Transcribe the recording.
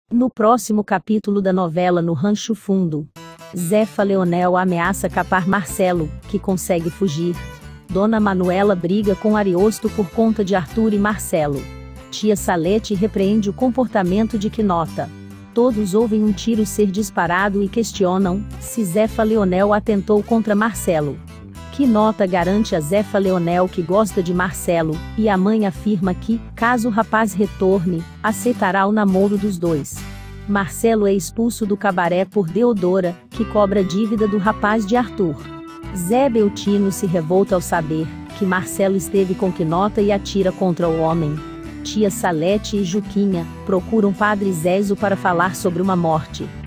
No próximo capítulo da novela No Rancho Fundo, Zefa Leonel ameaça capar Marcelo, que consegue fugir. Dona Manuela briga com Ariosto por conta de Arthur e Marcelo. Tia Salete repreende o comportamento de Quinota. Todos ouvem um tiro ser disparado e questionam se Zefa Leonel atentou contra Marcelo. Quinota garante a Zefa Leonel que gosta de Marcelo, e a mãe afirma que, caso o rapaz retorne, aceitará o namoro dos dois. Marcelo é expulso do cabaré por Deodora, que cobra dívida do rapaz de Arthur. Zé Beltino se revolta ao saber que Marcelo esteve com Quinota e atira contra o homem. Tia Salete e Juquinha procuram Padre Zezo para falar sobre uma morte.